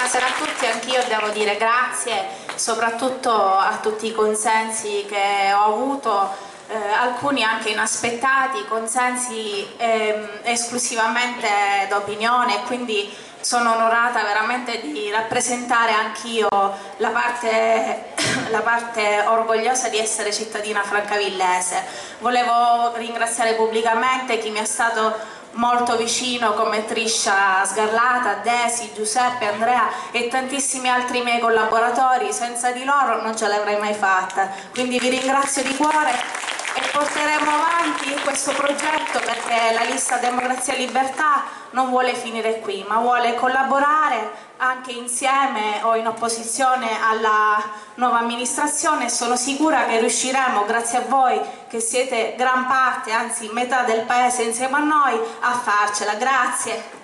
Buonasera a tutti, anch'io devo dire grazie soprattutto a tutti i consensi che ho avuto, alcuni anche inaspettati, consensi esclusivamente d'opinione, quindi sono onorata veramente di rappresentare anch'io la parte orgogliosa di essere cittadina francavillese. Volevo ringraziare pubblicamente chi mi è stato molto vicino come Triscia Sgarlata, Desi, Giuseppe, Andrea e tantissimi altri miei collaboratori. Senza di loro non ce l'avrei mai fatta, quindi vi ringrazio di cuore e porteremo avanti questo progetto, perché la lista Democrazia e Libertà non vuole finire qui, ma vuole collaborare anche insieme o in opposizione alla nuova amministrazione. Sono sicura che riusciremo, grazie a voi che siete gran parte, anzi metà del paese insieme a noi, a farcela. Grazie.